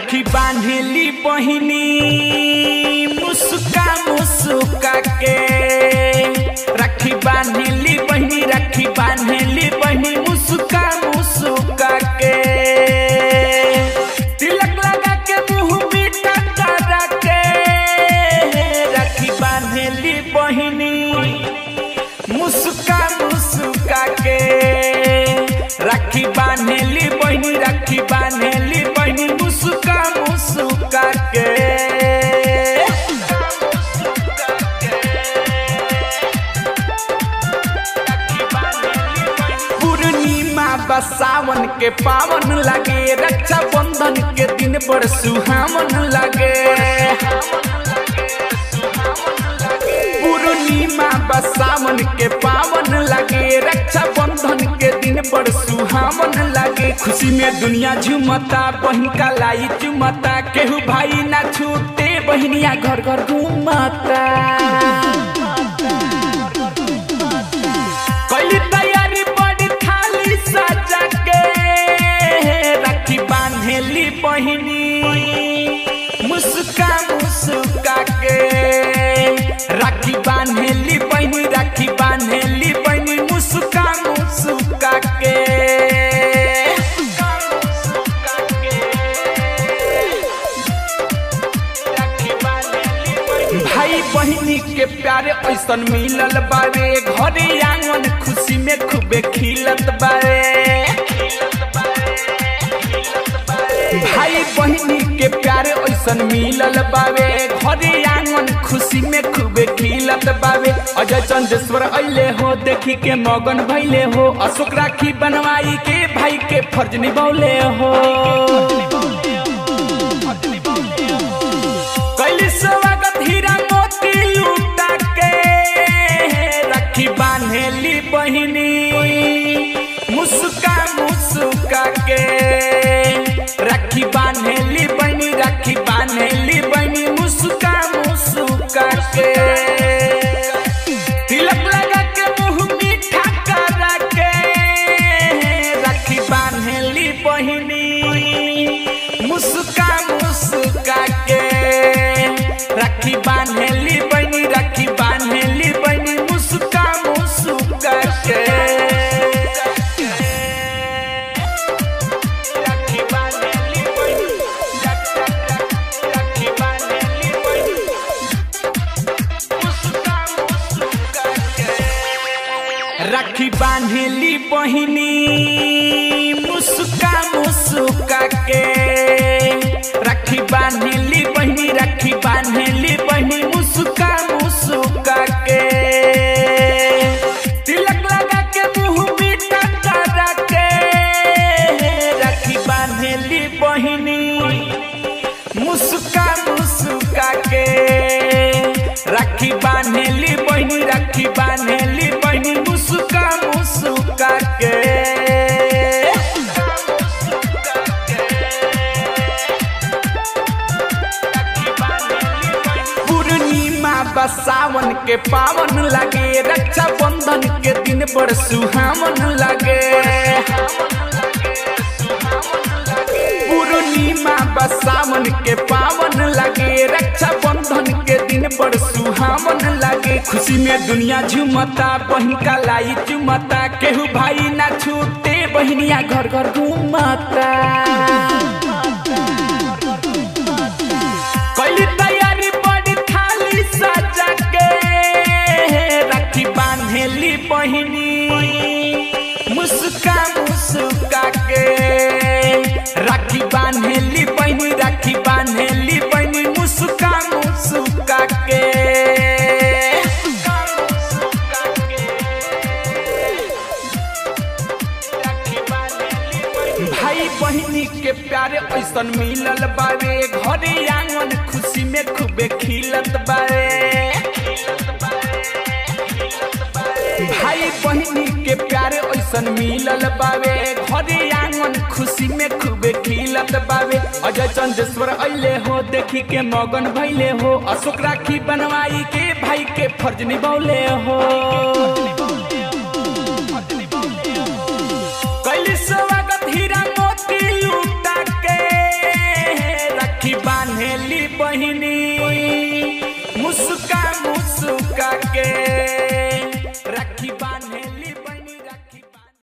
राखी बांधेली बहिनी मुस्का मुस्का के। राखी बांधेली बहिनी, राखी बांधेली बहिनी मुस्का मुस्का के। तिलक लगा के मुँह मीठा करा के। राखी बांधेली बहिनी मुस्का मुस्का के। राखी बांधेली बहिनी, राखी बांधेली बहिनी मुस्का मुस्का के। पूर्णिमा सावन के पावन लगे, रक्षा बंधन के दिन बड़ सुहावन लगे। पूर्णिमा सावन के पावन लगे, रक्षा बंधन के दिन बड़ सुहावन लगे। खुशी में दुनिया झूमता, बहन का लाई चुमता। केहू भाई ना छूटे, बहनिया घर घर घूमता। कई तैयारी बड़ी थाली सजा के। राखी बांधेली बहिनी मुस्का मुस्का के। राखी बांधेली बहिनी, राखी बांधेली बहिनी मुस्का मुस्का के। भाई बहिनी के प्यारे ऐसन मिलल बारे, घरे आंगन खुशी में खूबे खिलत बारे। भाई बहिनी के प्यारे ऐसन मिलल बावे, घरे आंगन खुशी में खूबे खिलत बावे। अजय चंदेश्वर अइले हो, देखी के मगन भइले हो। अशोक राखी बनवाई के भाई के फर्ज निभौले हो। कैली स्वागत हीरा मोती लूटा के। राखी बांधेली बहिनी मुस्का मुस्का के। राखी बांधेली बहिनी, राखी बांधेली बहिनी मुस्का मुस्का के। तिलक लगा के मुँह मीठा करा के। राखी बांधेली बहिनी मुस्का मुस्का के। राखी बांधेली बहिनी, राखी बांधेली बहिनी मुस्का मुस्का के। राखी बांधेली बहिनी मुस्का मुस्का के। राखी बांधेली बहिनी, राखी बांधेली बहिनी मुस्का मुस्का के। तिलक लगा के मुँह मीठा करा के। राखी बांधेली बहिनी मुस्का मुस्का के। राखी बांधेली बहिनी, राखी बांधेली बहिनी मुस्का मुस्का के। पूर्णिमा सावन के पावन लगे, रक्षा बंधन के दिन बड़ सुहावन लगे। पूर्णिमा सावन के पावन लगे, रक्षा बंधन के दिन बड़ सुहावन लगे। खुशी में दुनिया झूमता, बहन का लाई चुमता। केहू भाई ना छूटे, बहनिया घर घर घूमता। कैली तैयारी बड़ी थाली सजा के। राखी बांधेली बहिनी मुस्का मुस्का के। राखी बांधेली बहिनी, राखी बांधेली बहिनी मुस्का मुस्का के। भाई बहिनी के प्यारे ऐसन मिलल बारे, घरे आंगन खुशी में खूबे खिलत बारे। भाई बहिनी के प्यारे ऐसन मिलल बावे, घरे आंगन खुशी में खूबे खिलत बावे। अजय चंदेश्वर अइले हो, देखी के मगन भइले हो। अशोक राखी बनवाई के भाई के फर्ज निभौले हो। कैली स्वागत हीरा मोती लूटा के। बहिनी मुस्का मुस्का के